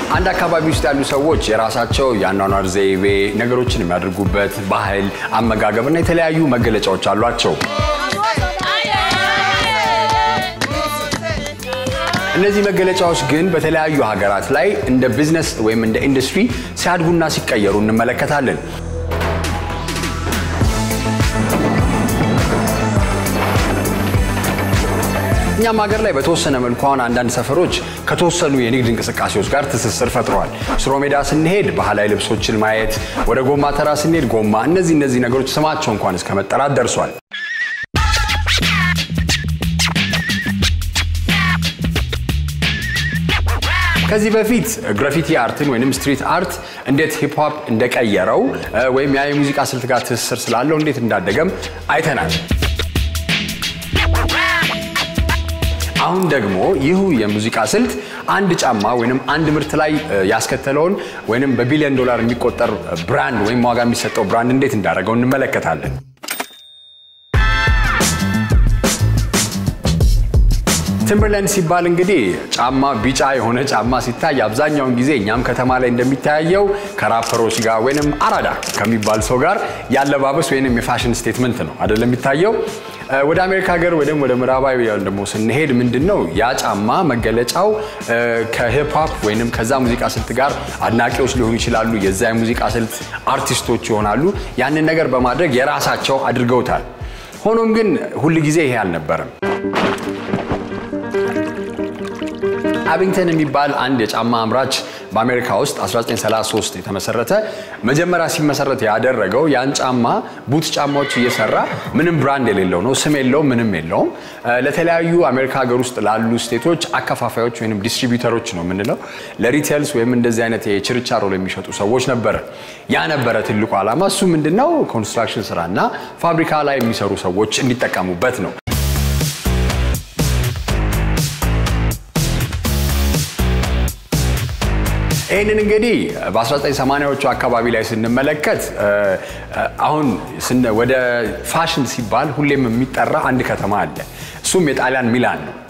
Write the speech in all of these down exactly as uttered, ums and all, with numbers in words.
አንድ አካባቢ ውስጥ ያሉ ሰዎች የራሳቸው ያኗኗር ዘይቤ ነገሮችን የሚያደርጉበት ባህል አመጋገብና የተለያዩ መገለጫዎች አሏቸው እነዚህ መገለጫዎች ግን በተለያዩ ሀገራት ላይ እንደ ቢዝነስ ወይም እንደ ኢንዱስትሪ ሲያድጉና ሲቀየሩ እንመለከታለን እኛም ሀገር ላይ በተወሰነ መልኩ አሁን አንዳንድ ሰፈሮች ከተወሰኑ የንግድ እንቅስቃሴዎች ጋር ትስስር ፈጥረዋል ስሮሜዳ ስንሄድ ባህላዊ ልብሶችን ማየት ወደ ጎማ ተራ ስንሄድ ጎማ እነዚህ እነዚህ ነገሮች ስማቸው እንኳን እስከ መጠራት ደርሷል ከዚህ በፊት ግራፊቲ አርትን ወይንም ስትሪት አርት እንዴት ሂፕ ሆፕ እንደቀየረው ወይም ያ የሙዚቃ ስልት ጋር ትስስር ስላለው እንዴት እንዳደገም አይተናል አሁን ደግሞ ይሁ የሙዚቃ ስልት አንድ ጫማ ወይንም አንድ ምርት ላይ ያስከተለውን ወይንም በቢሊዮን ዶላር የሚቆጠር ብራንድ ወይም ዋጋ የሚሰጠው ብራንድ እንዴት እንዳደረገው እንመለከታለን ቲምበርላንድ ሲባል እንግዲህ ጫማ ቢጫ የሆነ ጫማ ሲታይ አብዛኛውን ጊዜ እኛም ከተማ ላይ እንደሚታየው ከራፐሮች ጋር ወይንም አራዳ ከሚባል ሰው ጋር ያለባበስ ወይንም የፋሽን ስቴትመንት ነው አይደለም የሚታየው ወደ አሜሪካ ሀገር ወደም ወደ ምዕራባዊ ደግሞ ስንሄድ ምንድነው ያ ጫማ መገለጫው ከሂፕ ሆፕ ወይንም ከዛ ሙዚቃ ስልት ጋር አድናቂዎች ሊሆኑ ይችላሉ የዛ ሙዚቃ ስልት አርቲስቶች ይሆናሉ ያንን ነገር በማድረግ የራሳቸው አድርገውታል ሆኖም ግን ሁሉ ጊዜ ይሄ አልነበረም አቢንግተን የሚባል አንድ የጫማ አምራች በአሜሪካ ውስጥ አስራ ዘጠኝ ሰላሳ ሶስት የተመሰረተ መጀመሪያ ሲመሰረት ያደረገው ያን ጫማ ቡት ጫማዎች እየሰራ ምንም ብራንድ የሌለው ነው ስም የለው ምንም የለው ለተለያዩ አሜሪካ ሀገር ውስጥ ላሉ ስቴቶች አከፋፋዮች ወይንም ዲስትሪቢዩተሮች ነው ምንለው ለሪቴልስ ወይም እንደዚህ አይነት የችርቻሮ ለሚሸጡ ሰዎች ነበር ያ ነበር ትልቁ ዓላማ እሱ ምንድነው ኮንስትራክሽን ስራና ፋብሪካ ላይ የሚሰሩ ሰዎች እንዲጠቀሙበት ነው ይሄንን እንግዲህ በ1980ዎቹ አካባቢ ላይ ስንመለከት አሁን ወደ ፋሽን ሲባል ሁሌም የሚጠራ አንድ ከተማ አለ እሱም የጣሊያን ሚላን ነው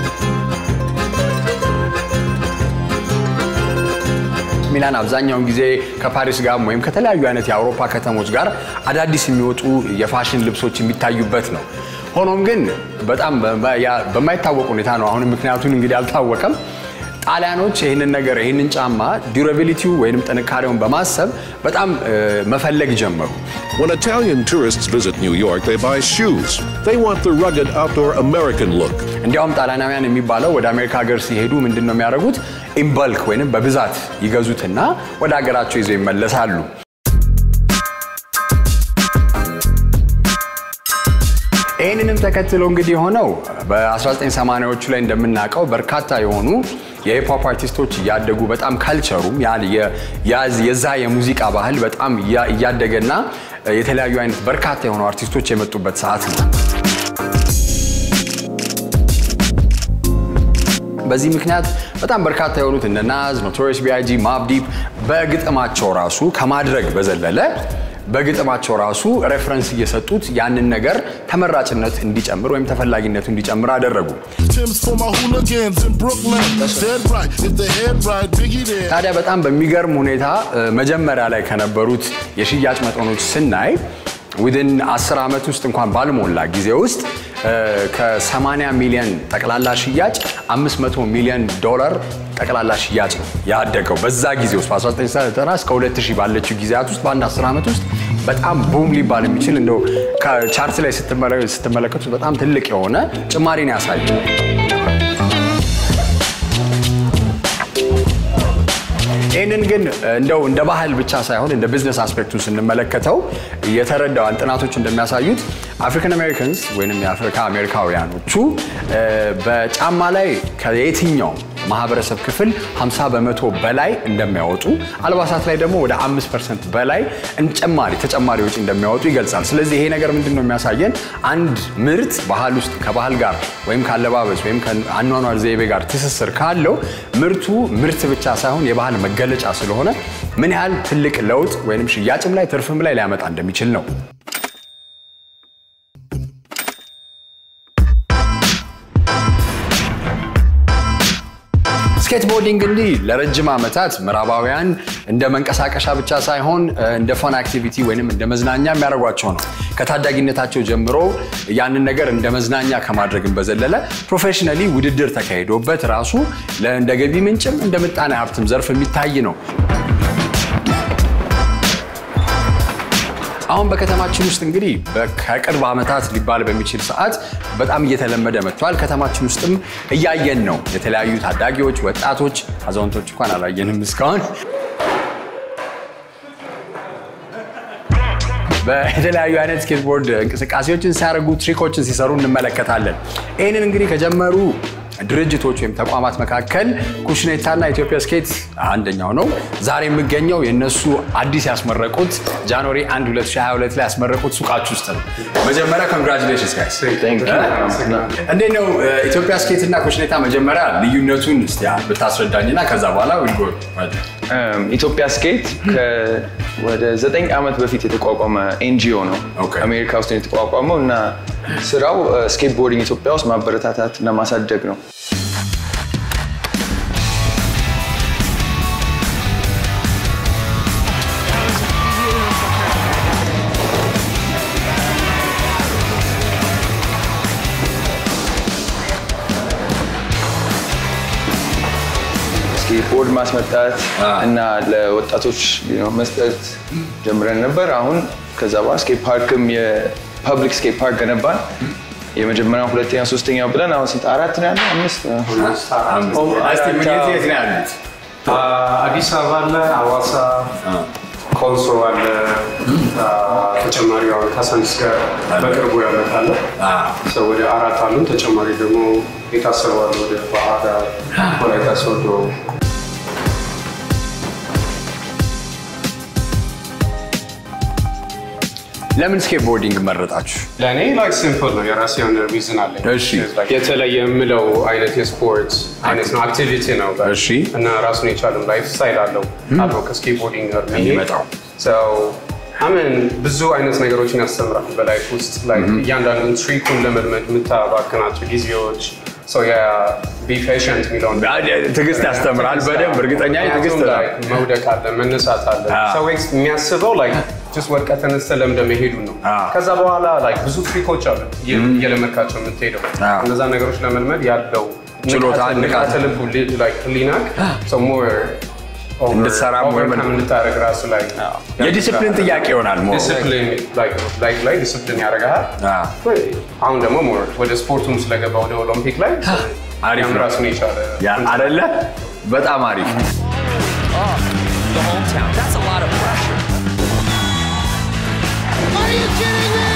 ሚላን አብዛኛውን ጊዜ ከፓሪስ ጋር ወይም ከተለያዩ አይነት የአውሮፓ ከተሞች ጋር አዳዲስ የሚወጡ የፋሽን ልብሶች የሚታዩበት ነው ሆኖም ግን በጣም በማይታወቅ ሁኔታ ነው አሁን ምክንያቱን እንግዲህ አልታወቀም ጣሊያኖች ይሄንን ነገር ይሄንን ጫማ ዱራቢሊቲው ወይንም ጥንካሬውን በማሰብ በጣም መፈለግ ጀመሩ When Italian tourists visit New York they buy shoes they want the rugged outdoor American look እንዲያውም ጣሊያናውያን የሚባለው ወደ አሜሪካ ሀገር ሲሄዱ ምንድነው የሚያደርጉት in bulk ወይንም በብዛት ይገዙትና ወደ ሀገራቸው ይዘው ይመለሳሉ ይሄንንም ተከትሎ እንግዲህ ሆነው በ1980ዎቹ ላይ እንደምናቀው በርካታ የሆኑ የሂፕ ሆፕ አርቲስቶች ያደጉ በጣም ካልቸሩም ያዝ የዛ የሙዚቃ ባህል በጣም ያደገና የተለያዩ አይነት በርካታ የሆኑ አርቲስቶች የመጡበት ሰዓት ነው በዚህ ምክንያት በጣም በርካታ የሆኑት እነ ናዝ ኖቶሪየስ ቢ አይ ጂ ማብ ዲፕ በግጥማቸው ራሱ ከማድረግ በዘለለ በግጥማቸው ራሱ ሬፈረንስ እየሰጡት ያንን ነገር ተመራጭነት እንዲጨምር ወይም ተፈላጊነቱ እንዲጨምር አደረጉ ታዲያ በጣም በሚገርም ሁኔታ መጀመሪያ ላይ ከነበሩት የሽያጭ መጠኖች ስናይ within አስር አመት ውስጥ እንኳን ባልሞላ ጊዜ ውስጥ ከ80 ሚሊዮን ጠቅላላ ሽያጭ አምስት መቶ ሚሊዮን ዶላር ጠቅላላ ሽያጭ ያደገው በዛ ጊዜ ውስጥ በ1990 እስከ ሁለት ሺህ ባለችው ጊዜያት ውስጥ በአንድ አስር አመት ውስጥ በጣም ቡም ሊባል የሚችል እንደው ከቻርት ላይ ስትመለከቱ በጣም ትልቅ የሆነ ጭማሪን ያሳያል ይሄንን ግን እንደው እንደ ባህል ብቻ ሳይሆን እንደ ቢዝነስ አስፔክቱ ስንመለከተው የተረዳው ጥናቶች እንደሚያሳዩት አፍሪካን አሜሪካንስ ወይንም የአፍሪካ አሜሪካውያኖቹ በጫማ ላይ ከየትኛው ማህበረሰብ ክፍል ሃምሳ በመቶ በላይ እንደሚያወጡ አልባሳት ላይ ደግሞ ወደ አምስት ፐርሰንት በላይ እንጨማሪ ተጨማሪ ወጪ እንደሚያወጡ ይገልጻል ስለዚህ ይሄ ነገር ምንድነው የሚያሳየን አንድ ምርት ባህል ውስጥ ከባህል ጋር ወይም ካለባበስ ወይም ከአኗኗር ዘይቤ ጋር ትስስር ካለው ምርቱ ምርት ብቻ ሳይሆን የባህል መገለጫ ስለሆነ ምን ያህል ትልቅ ለውጥ ወይንም ሽያጭም ላይ ትርፍም ላይ ሊያመጣ እንደሚችል ነው ስኬትቦርዲንግ እንዲ ለረጅም ዓመታት ምዕራባውያን እንደ መንቀሳቀሻ ብቻ ሳይሆን እንደ ፋን አክቲቪቲ ወይንም እንደ መዝናኛ የሚያደርጓቸው ነው ከታዳጊነታቸው ጀምሮ ያንን ነገር እንደ መዝናኛ ከማድረግም በዘለለ ፕሮፌሽናሊ ውድድር ተካሂዶበት ራሱ ለእንደ ገቢ ምንጭም እንደ ምጣኔ ሀብትም ዘርፍ የሚታይ ነው አሁን በከተማችን ውስጥ እንግዲህ በከቅርብ ዓመታት ሊባል በሚችል ሰዓት በጣም እየተለመደ መጥቷል ከተማችን ውስጥም እያየን ነው የተለያዩ ታዳጊዎች ወጣቶች አዛውንቶች እንኳን አላየንም እስካሁን በተለያዩ አይነት ስኬትቦርድ እንቅስቃሴዎችን ሲያደርጉ ትሪኮችን ሲሰሩ እንመለከታለን ይሄንን እንግዲህ ከጀመሩ ድርጅቶች ወይም ተቋማት መካከል ኩሽኔታና ኢትዮጵያ ስኬት አንደኛው ነው ዛሬ የሚገኘው የነሱ አዲስ ያስመረቁት ጃንዋሪ አንድ ሁለት ሺህ ሃያ ሁለት ላይ ያስመረቁት ሱቃችሁ ውስጥ ነው መጀመሪያ ኮንግራቹሌሽንስ ጋይስ Thank you. እንዴት ነው ኢትዮጵያ ስኬትና ኩሽኔታ መጀመሪያ ልዩነቱን እስቲ ብታስረዳኝና ከዛ በኋላ ዊልጎ ኢትዮጵያ ስኬት ወደ ዘጠኝ ዓመት በፊት የተቋቋመ ኤንጂኦ ነው አሜሪካ ውስጥ የተቋቋመው እና ስራው ስኬትቦርዲንግ ኢትዮጵያ ውስጥ ማበረታታት እና ማሳደግ ነው ቦርድ ማስመጣት እና ለወጣቶች መስጠት ጀምረን ነበር አሁን ከዛ በኋላ ስኬት ፓርክም የፐብሊክ ስኬት ፓርክ ገነባን የመጀመሪያው ሁለተኛ ሶስተኛ ብለን አሁን ስንት አራት ነው ያለው አምስት አስቲ ምን የት ነው ያሉት አዲስ አበባ አለ አዋሳ ኮንሶ አለ ተጨማሪው ካሳንስ ጋር በቅርቡ ያመጣለ ሰው ወደ አራት አሉን ተጨማሪ ደግሞ የታሰሩ አሉ ወደ ባህር ዳር ወላይታ ሶዶ ለምን ስኬትቦርዲንግ መረጣችሁ ለኔ ላይክ ሲምፕል ነው የራሴ የሆነ ሪዝን አለኝ እሺ የተለየ የምለው አይነት የስፖርት አይነት ነው አክቲቪቲ ነው እሺ እና ራሱን የቻለም ላይፍ ስታይል አለው አብሮ ከስኬትቦርዲንግ ጋር የሚመጣው so አሜን ብዙ አይነት ነገሮችን ያስተምራል በላይፍ ውስጥ ላይ እያንዳንዱን ትሪኩን ለመልመድ የምታባክናቸው ጊዜዎች so yeah be patient ሚለው ትግስት ያስተምራል በደንብ እርግጠኛ ነኝ ትግስት መውደቅ አለ መነሳት አለ ሰው የሚያስበው like just ወድቀ ተነስተ ለምደ መሄዱ ነው ከዛ በኋላ like ብዙ ትሪኮች አሉ የለመካቸው የምትሄደው እነዛ ነገሮች ለመልመድ ያለው ችሎታ ንቃተ ልብ like ሊናክ so more እንድትሰራ ሞር እንድታረግ ራሱ ላይ የዲሲፕሊን ጥያቄ ይሆናል ሞር ዲሲፕሊን like like like ዲሲፕሊን ያረጋል አሁን ደግሞ ሞር ወደ ስፖርቱም ስለገባ ወደ ኦሎምፒክ ላይ አሪፍ ራሱን ይቻለ ያ አይደለ በጣም አሪፍ the hometown that's a lot of pressure are you kidding me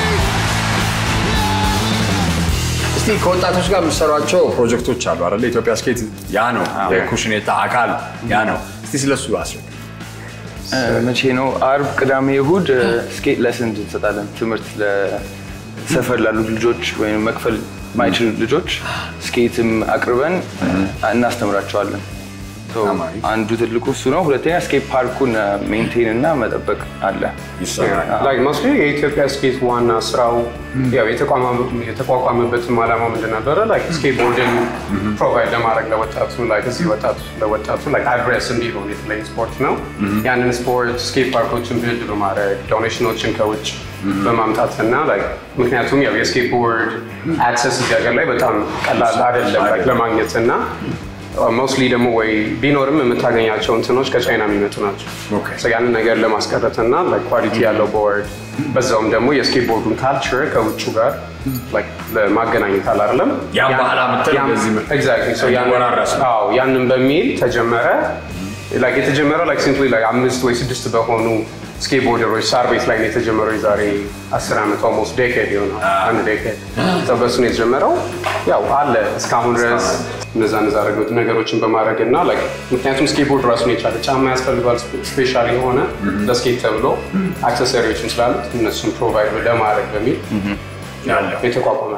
እስቲ ከወጣቶች ጋር የምትሰሯቸው ፕሮጀክቶች አሉ አይደል ኢትዮጵያ ስኬት ያ ነው የኩሽኔታ አካል ያ ነው እስቲ ስለሱ አስረዱ መቼ ነው አርብ ቅዳሜ እሁድ ስኬት ለሰን እንሰጣለን ትምህርት ለሰፈር ላሉ ልጆች ወይም መክፈል ማይችሉ ልጆች ስኬትም አቅርበን እናስተምራቸዋለን አንዱ ትልቁ እሱ ነው ሁለተኛ ስኬት ፓርኩን ሜንቴን እና መጠበቅ አለ ይሰራል like mostly የኢትዮጵያ ስኬት ዋና ስራው ያው የተቋቋመበት ዓላማ ምንድን ነበር like ስኬትቦርድን ፕሮቫይድ ለማድረግ ለወጣቱ like እዚህ ወጣቱ ለወጣቱ like አድሬስ እንዲሆን የተለየ ስፖርት ነው ያንን ስፖርት ስኬት ፓርኮችን ቢልድ በማድረግ ዶኔሽኖችን ከውጭ በማምጣትና like ምክንያቱም ያው የስኬትቦርድ አክሰስ እዚህ ሀገር ላይ በጣም ቀላል አይደለም like ለማግኘትና mostly ደግሞ ወይ ቢኖርም የምታገኛቸው እንትኖች ከቻይና የሚመጡ ናቸው so ያንን ነገር ለማስቀረትና like ኳሊቲ ያለው ቦርድ በዛውም ደግሞ የስኬትቦርዱን ካልቸር ከውጭ ጋር like ለማገናኘት አይደለም ያ ባህላ መተል በዚህ መልኩ exactly so ያንን አዎ ያንን በሚል ተጀመረ like የተጀመረው like simply like አምስት ወይ ስድስት በሆኑ ስኬትቦርደሮች ሳር ቤት ላይ የተጀመረው ዛሬ አስር ዓመት almost decade ይሆናል አንድ decade so በሱ ነው የተጀመረው ያው አለ እስካሁን ድረስ እነዛ እነዛ ነገሮችን በማድረግና like ምክንያቱም ስኬትቦርድ ራሱን የቻለ ጫማ ያስፈልጋል ስፔሻሊ የሆነ ለስኬት ተብሎ አክሰሰሪዎችን ስላሉት እነሱን ፕሮቫይድ ለማድረግ በሚል ያለው የተቋቋመ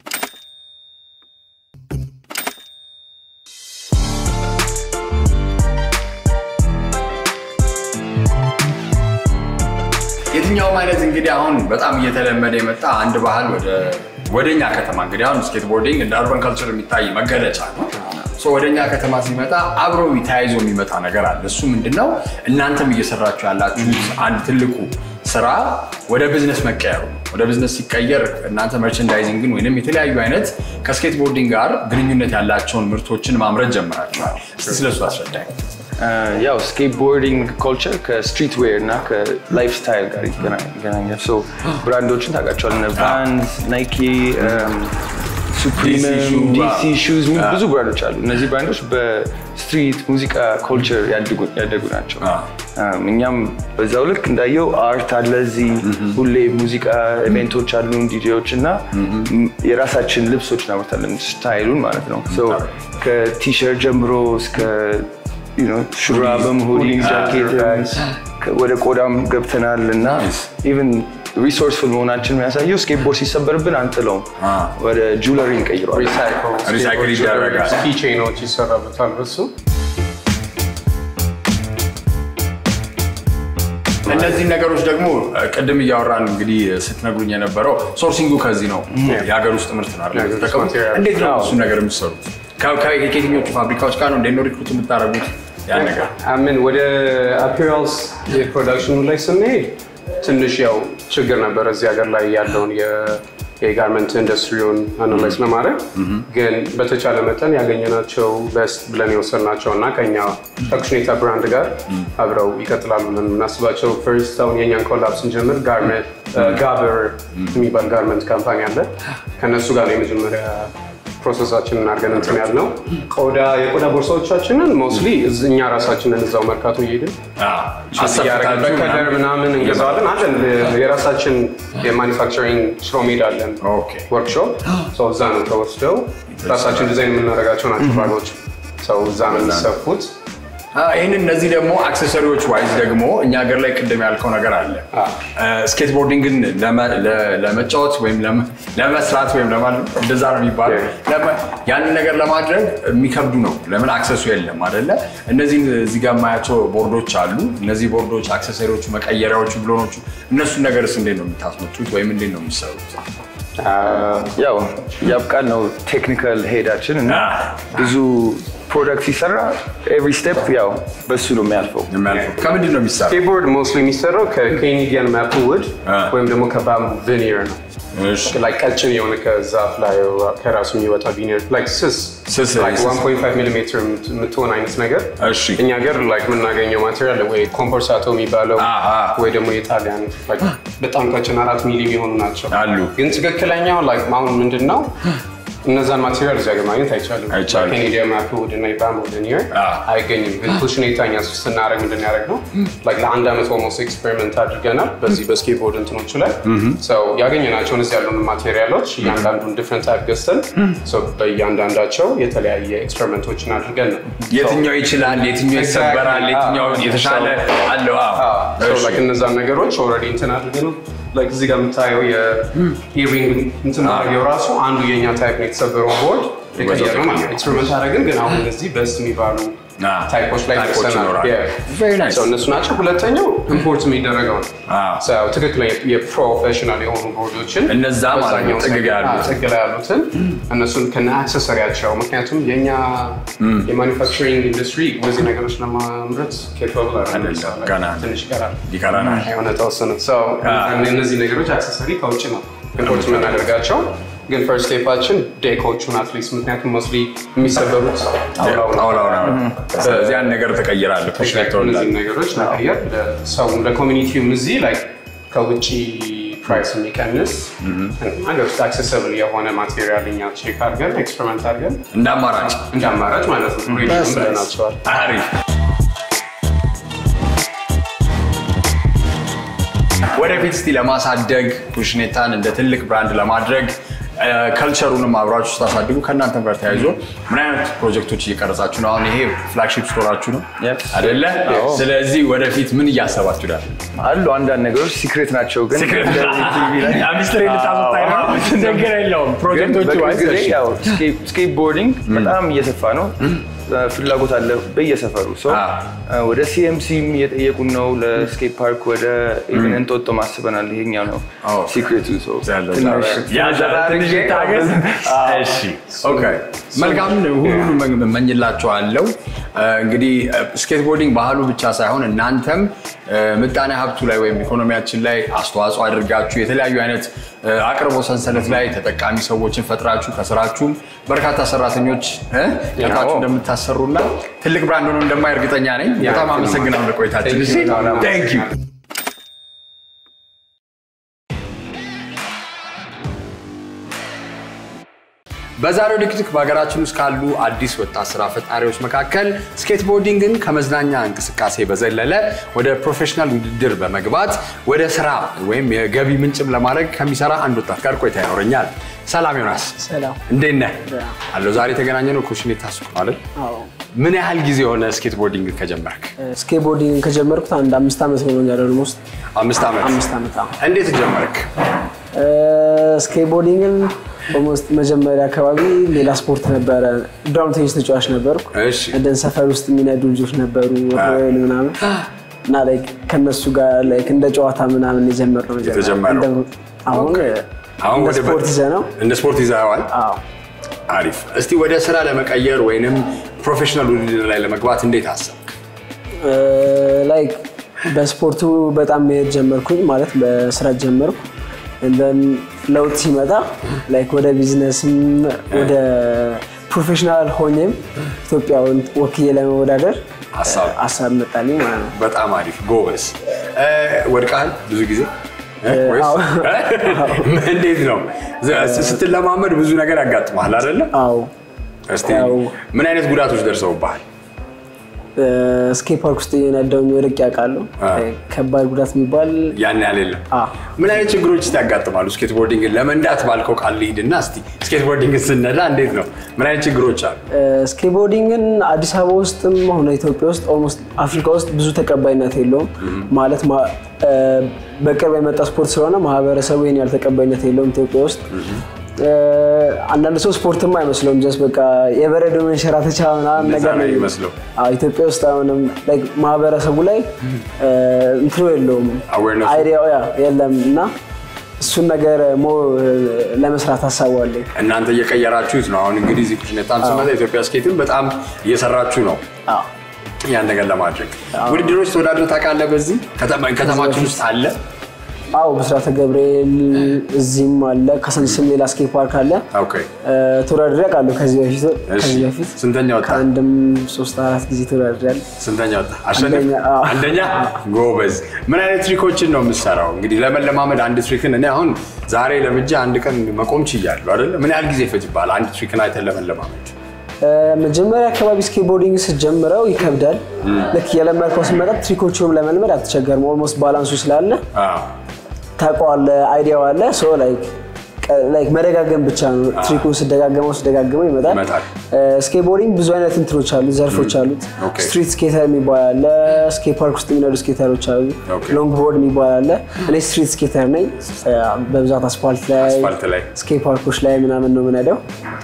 የትኛው ማለት እንግዲህ አሁን በጣም እየተለመደ የመጣ አንድ ባህል ወደ ወደኛ ከተማ እንግዲህ አሁን ስኬትቦርዲንግ እንደ አርባን ካልቸር የሚታይ መገለጫ ነው ሶ ወደኛ ከተማ ሲመጣ አብሮ ይታይዞ የሚመጣ ነገር አለ እሱ ምንድነው እናንተም እየሰራችሁ ያላችሁት አንድ ትልቁ ስራ ወደ ቢዝነስ መቀየሩ ወደ ቢዝነስ ሲቀየር እናንተ መርቸንዳይዚንግን ወይንም የተለያዩ አይነት ከስኬትቦርዲንግ ጋር ግንኙነት ያላቸውን ምርቶችን ማምረት ጀምራችኋል ስለሱ አስረዳኝ ያው ስኬትቦርዲንግ ካልቸር ከስትሪት ዌር እና ከላይፍስታይል ጋር ይገናኛል ሶ ብራንዶችን ታውቃቸዋለህ ቫንስ ናይኪ Supreme, D C shoes, ብዙ ብራንዶች አሉ እነዚህ ብራንዶች በስትሪት ሙዚቃ ካልቸር ያድጉ ያደጉ ናቸው እኛም በዛው ልክ እንዳየው አርት አለ እዚህ ሁሌ ሙዚቃ ኢቨንቶች አሉ ዲጄዎች እና የራሳችን ልብሶች እናመርታለን ስታይሉን ማለት ነው ሶ ከቲሸርት ጀምሮ እስከ you know ሹራብም ሁዲ ጃኬት ወደ ቆዳም ገብተናል እና even resourceful መሆናችን የሚያሳየው ስኬትቦርድ ሲሰበርብን አንጥለው ወደ ጁዌለሪ እንቀይረዋል ሪሳይክል ሪሳይክል ይደረጋል ኪ ቼኖች ይሰራበታል በሱ እነዚህ ነገሮች ደግሞ ቀደም ያወራን እንግዲህ ስትነግሩኝ የነበረው ሶርሲንጉ ከዚህ ነው የሀገር ውስጥ ምርት ነው አይደል ተቀበሉ እንዴት ነው እሱ ነገር የሚሰሩት ከየትኞቹ ፋብሪካዎች ጋር ነው እንዴት ነው ሪክሩት የምታረጉት ያን ነገር አሜን ወደ አፒራልስ የፕሮዳክሽኑ ላይ ስንሄድ ትንሽ ያው ችግር ነበር እዚህ ሀገር ላይ ያለውን የጋርመንት ኢንዱስትሪውን አናላይዝ ለማድረግ ግን በተቻለ መጠን ያገኘናቸው ቤስት ብለን የወሰድናቸውና ከኛ ተክሽኔታ ብራንድ ጋር አብረው ይቀጥላሉ ብለን የምናስባቸው ፈርስት አሁን የኛን ኮላብ ስንጀምር ጋርመንት ጋበር የሚባል ጋርመንት ካምፓኒ አለ ከነሱ ጋር ነው የመጀመሪያ ፕሮሰሳችንን አድርገን እንትን ያልነው ቆዳ የቆዳ ቦርሳዎቻችንን ሞስትሊ እኛ ራሳችንን እዛው መርካቶ እየሄድን አሰፋታለን በከለር ምናምን እንገዛለን አለን የራሳችን የማኒፋክቸሪንግ ሽሮሜድ አለን ወርክሾፕ ሶ እዛ ነው ተወስደው ራሳችን ዲዛይን የምናደርጋቸው ናቸው ባጎች ሰው እዛ ነው የሚሰፉት ይሄንን እነዚህ ደግሞ አክሰሰሪዎች ዋይዝ ደግሞ እኛ ሀገር ላይ ቅድም ያልከው ነገር አለ ስኬትቦርዲንግን ለመጫወት ወይም ለመስራት ወይም ለማለት እንደዛ ነው የሚባለው ያን ነገር ለማድረግ የሚከብዱ ነው ለምን አክሰሱ የለም አይደለ እነዚህ እዚህ ጋር ማያቸው ቦርዶች አሉ እነዚህ ቦርዶች አክሰሰሪዎች መቀየሪያዎች ብሎኖቹ እነሱ ነገርስ እንዴት ነው የምታስመጡት ወይም እንዴት ነው የሚሰሩት ያው ያብቃል ነው ቴክኒካል ሄዳችን እና ብዙ ፕሮዳክት ይሰራ every step ያው በሱ ነው የሚያልፈው ከምንድን ነው የሚሰራው ስኬትቦርድ ሞስትሊ የሚሰራው ከኬኒዲያን ማፕል ውድ ወይም ደግሞ ከባምቡ ቪኒር ነው like ቀጭን የሆነ ከዛፍ ላይ ከራሱ የሚወጣ ቪኒር like ስስ ስስ like one point five millimeter የምትሆን አይነት ነገር እኛ ሀገር like የምናገኘው ማቴሪያል ወይ ኮምፖርሳቶ የሚባለው ወይ ደግሞ የጣሊያን like በጣም ቀጭን አራት ሚሊ የሚሆኑ ናቸው ግን ትክክለኛው like አሁን ምንድን ነው እነዛን ማቴሪያል እዚያ ጋር ማግኘት አይቻልም ከኬኒዲያን ማፕል ውድ እና የባምቡ ቪኒር አይገኝም ግን ፑሽኔታኛ ስናደርግ ምንድን ያደረግነው like ለአንድ ዓመት almost ኤክስፔሪመንት አድርገናል በዚህ በስኬትቦርድ እንትኖቹ ላይ so ያገኘናቸውን እዚህ ያሉን ማቴሪያሎች እያንዳንዱን ዲፍረንት ታይፕ ገዝተን so በእያንዳንዳቸው የተለያየ ኤክስፔሪመንቶችን አድርገን ነው የትኛው ይችላል የትኛው ይሰበራል የትኛው የተሻለ አለው so like እነዛን ነገሮች ኦልሬዲ እንትን አድርገን ነው like እዚህ ጋር የምታየው የኢሪንግ እንትን ነው ራሱ አንዱ የኛ ታይፕ ነው የተሰበረው ቦርድ የቀየረው ማለት ኤክስፔሪመንት አደረግን ግን አሁን እዚህ በስት የሚባሉ ታይፖች ላይ ተሰናል very nice so እነሱ ናቸው ሁለተኛው ኢምፖርት የሚደረገው ነው so ትክክለኛ የፕሮፌሽናል የሆኑ ቦርዶችን እነዛ ማለት ነው ጥግላ ያሉትን እነሱን ከነ አክሰሰሪያቸው ምክንያቱም የኛ የማኒፋክቸሪንግ ኢንዱስትሪ እነዚህ ነገሮች ለማምረት ኬፓብል አይደለም ገና ትንሽ ይቀራል ይቀራል አይሆነ ተወሰነ so እነዚህ ነገሮች አክሰሰሪ ከውጭ ነው ኢምፖርት የምናደርጋቸው ግን ፈርስት ስቴፓችን ዴኮቹን አትሊስት ምክንያቱም ሞስትሊ የሚሰበሩት አውላው ነው ስለዚህ ያን ነገር ተቀይራል ፕሮፌሽናል እነዚህ ነገሮች ተቀየር ለሰው ለኮሚኒቲው እዚህ ላይ ከውጭ ፕራይስ የሚቀንስ አንደር አክሰሰብል የሆነ ማቴሪያል እኛ ቼክ አድርገን ኤክስፐሪመንት አድርገን እንዳማራጭ እንዳማራጭ ማለት ነው ሪሊ ብለናቸዋል አሪፍ ወደፊት እስቲ ለማሳደግ ፑሽኔታን እንደ ትልቅ ብራንድ ለማድረግ ካልቸሩንም አብራችሁ ታሳድጉ ከናንተ ጋር ተያይዞ ምን አይነት ፕሮጀክቶች እየቀረጻችሁ ነው አሁን ይሄ ፍላግሺፕ ስቶራችሁ ነው አይደለ ስለዚህ ወደፊት ምን እያሰባችሁ ዳል አሉ አንዳንድ ነገሮች ሲክሬት ናቸው ግን ሲክሬት ቲቪ ላይ ሚስተሪ ልታወጣይ ነው ችግር የለውም ፕሮጀክቶቹ አይዘሽ ያው ስኬት ቦርዲንግ በጣም እየሰፋ ነው ፍላጎት አለ በየሰፈሩ ሶ ወደ ሲኤምሲም እየጠየቁን ነው ለስኬት ፓርክ ወደ ኢቨን እንጦጦ ማስበናል ይሄኛው ነው ሲክሬቱ ሶ ያ ዛሬ ታገስ እሺ ኦኬ መልካም ሁሉንም መመኝላችኋለሁ እንግዲህ ስኬት ቦርዲንግ ባህሉ ብቻ ሳይሆን እናንተም ምጣኔ ሀብቱ ላይ ወይም ኢኮኖሚያችን ላይ አስተዋጽኦ አድርጋችሁ የተለያዩ አይነት አቅርቦ ሰንሰለት ላይ ተጠቃሚ ሰዎችን ፈጥራችሁ ከስራችሁ በርካታ ሰራተኞች ያታችሁ እንደምታሰሩና ትልቅ ብራንድ ሆኖ እንደማይርግጠኛ ነኝ በጣም አመሰግናለሁ ለቆይታችን እሺ ታንክ ዩ በዛሬው ድክድክ በሀገራችን ውስጥ ካሉ አዲስ ወጣት ስራ ፈጣሪዎች መካከል ስኬትቦርዲንግን ከመዝናኛ እንቅስቃሴ በዘለለ ወደ ፕሮፌሽናል ውድድር በመግባት ወደ ስራ ወይም የገቢ ምንጭም ለማድረግ ከሚሰራ አንድ ወጣት ጋር ቆይታ ይኖረኛል ሰላም ዮናስ ሰላም እንዴት ነህ አሎ ዛሬ ተገናኘነው ኩሽኔት ታስኩ ማለት አዎ ምን ያህል ጊዜ ሆነ ስኬትቦርዲንግ ከጀመርክ ስኬትቦርዲንግ ከጀመርኩት አንድ አምስት አመት ሆኖኛል ኦልሞስት አምስት አመት አምስት አመት እንዴት ጀመርክ ስኬትቦርዲንግን ኦልሞስት መጀመሪያ አካባቢ ሌላ ስፖርት ነበር ዳውን ቴኒስ ተጫዋች ነበርኩ እሺ እንደን ሰፈር ውስጥ የሚነዱ ልጆች ነበሩ ወይኔ ምናምን እና ላይክ ከነሱ ጋር ላይክ እንደ ጨዋታ ምናምን የጀመርነው የጀመረው አሁን አሁን ወደ ስፖርት ይዘነው እንደ ስፖርት ይዘዋል አዎ አሪፍ እስቲ ወደ ስራ ለመቀየር ወይንም ፕሮፌሽናል ውድድር ላይ ለመግባት እንዴት አሰብክ ላይክ በስፖርቱ በጣም የጀመርኩኝ ማለት በስራ ጀመርኩ and then ለውጥ ሲመጣ ላይክ ወደ ቢዝነስም ወደ ፕሮፌሽናል ሆኜም ኢትዮጵያን ወክዬ ለመወዳደር ሐሳብ ሐሳብ መጣልኝ ማለት ነው በጣም አሪፍ ጎበዝ ወድቃል ብዙ ጊዜ ወይስ እንዴት ነው ስትለማመድ ብዙ ነገር ያጋጥማል አይደል አዎ እስቲ ምን አይነት ጉዳቶች ደርሰውብሃል ስኬት ፓርክ ውስጥ የነዳውኝ ወርቅ ያቃሉ ከባድ ጉዳት የሚባል ያን ያለለ አዎ ምን አይነት ችግሮች ያጋጥማሉ ስኬትቦርዲንግ ለመንዳት ባልከው ቃል ሊድና እስቲ ስኬትቦርዲንግ ስነዳ እንዴት ነው ምን አይነት ችግሮች አሉ ስኬትቦርዲንግን አዲስ አበባ ውስጥም ሆነ ኢትዮጵያ ውስጥ ኦልሞስት አፍሪካ ውስጥ ብዙ ተቀባይነት የለውም ማለት በቅርብ የመጣ ስፖርት ስለሆነ ማህበረሰቡ ይሄን ያልተቀባይነት የለውም ኢትዮጵያ ውስጥ አንዳንድ ሰው ስፖርትም አይመስለውም ጀስት በቃ የበረዶ መንሸራተቻ ምናምን ነገር ነው የሚመስለው አዎ ኢትዮጵያ ውስጥ አሁንም ላይክ ማህበረሰቡ ላይ እንትሮ የለውም አይዲያው ያ የለም እና እሱን ነገር ሞ ለመስራት አሳዋለኝ እናንተ እየቀየራችሁት ነው አሁን እንግዲህ እዚህ ኩሽኔታም ስመጣ ኢትዮጵያ ስኬትን በጣም እየሰራችሁ ነው አዎ ያን ነገር ለማድረግ ውድድሮች ተወዳድረህ ታውቃለህ በዚህ ከተማችን ውስጥ አለ አው በስራተ ገብርኤል እዚህም አለ ከሰንስም ሌላ ስኬት ፓርክ አለ ኦኬ ተወዳድሬ አውቃለሁ ከዚህ በፊት ከዚህ በፊት ስንተኛ ወጣ አንድም ሶስት አራት ጊዜ ተወዳድሬያል ስንተኛ ወጣ አሸነፍ አንደኛ ጎበዝ ምን አይነት ትሪኮችን ነው የምትሰራው እንግዲህ ለመለማመድ አንድ ትሪክን እኔ አሁን ዛሬ ለምጄ አንድ ቀን መቆም ችያለሁ አይደል ምን ያህል ጊዜ ይፈጅባል አንድ ትሪክን አይተን ለመለማመድ መጀመሪያ አካባቢ ስኬትቦርዲንግ ሲጀምረው ይከብዳል ለክ የለመድከው ሲመጣ ትሪኮቹን ለመልመድ አትቸገርም ኦልሞስት ባላንሱ ስላለ አዎ ታቋለ አይዲያው አለ ሶ ላይክ ላይክ መደጋገም ብቻ ነው ትሪኩን ሲደጋገመው ሲደጋገመው ይመጣል ስኬትቦርዲንግ ብዙ አይነት እንትሮች አሉ ዘርፎች አሉት ስትሪት ስኬተር የሚባል አለ ስኬት ፓርክ ውስጥ የሚነዱ ስኬተሮች አሉ ሎንግ ቦርድ የሚባል አለ እኔ ስትሪት ስኬተር ነኝ በብዛት አስፋልት ላይ አስፋልት ላይ ስኬት ፓርኮች ላይ ምናምን ነው የምነዳው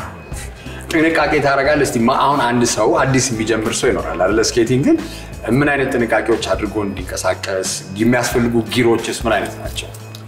ጥንቃቄ ታደርጋለህ እስቲ አሁን አንድ ሰው አዲስ የሚጀምር ሰው ይኖራል አይደል ስኬቲንግን ምን አይነት ጥንቃቄዎች አድርጎ እንዲንቀሳቀስ የሚያስፈልጉ ጊሮችስ ምን አይነት ናቸው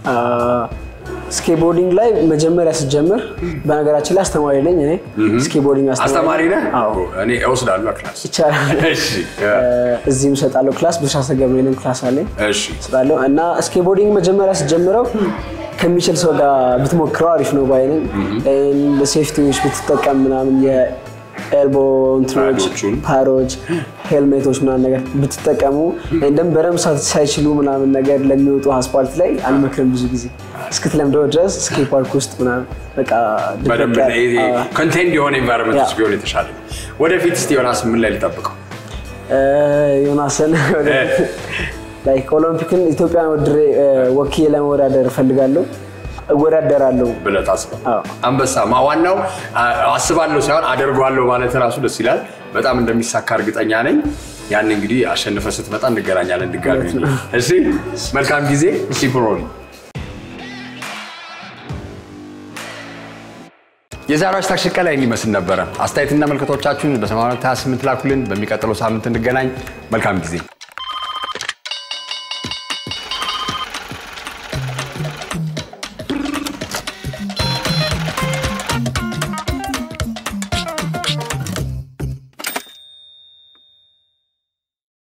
ስኬትቦርዲንግ ላይ መጀመሪያ ሲጀምር በነገራችን ላይ አስተማሪ ነኝ እኔ ስኬትቦርዲንግ አስተማሪ ነህ አዎ እኔ እወስዳለሁ ክላስ ይቻላል እሺ እዚህም ሰጣለሁ ክላስ በሻሰ ገብርኤልን ክላስ አለኝ እሺ ሰጣለሁ እና ስኬትቦርዲንግ መጀመሪያ ሲጀምረው ከሚችል ሰው ጋር ብትሞክረው አሪፍ ነው ባይነኝ ለሴፍቲዎች ብትጠቀም ምናምን የኤልቦ እንትሮች ፓሮች ሄልሜቶች ምናምን ነገር ብትጠቀሙ እንደም በደም ሳይችሉ ምናምን ነገር ለሚወጡ አስፋልት ላይ አልመክረም ብዙ ጊዜ እስክትለምደው ድረስ ስኬት ፓርክ ውስጥ ምናምን በቃ በደም ኮንቴንት የሆነ ኢንቫይሮንመንት ውስጥ ቢሆን የተሻለ ወደፊት እስቲ ዮናስ ምን ላይ ልጠብቀው ዮናስን ላይክ ኦሎምፒክን ኢትዮጵያን ወድሬ ወክዬ ለመወዳደር ፈልጋለሁ እወዳደራለሁ ብለህ ታስባለህ አንበሳ ማዋናው አስባለሁ ሳይሆን አደርጋለሁ ማለት ራሱ ደስ ይላል በጣም እንደሚሳካ እርግጠኛ ነኝ ያን እንግዲህ አሸንፈ ስትመጣ እንገናኛለን ድጋሚ እሺ መልካም ጊዜ እሺ ፕሮኒ የዛሬው ሃሽታግ ሽቀላ የሚመስል ነበር አስተያየትና መልከቶቻችሁን በሰማንያ ሁለት ሃያ ስምንት ላኩልን በሚቀጥለው ሳምንት እንገናኝ መልካም ጊዜ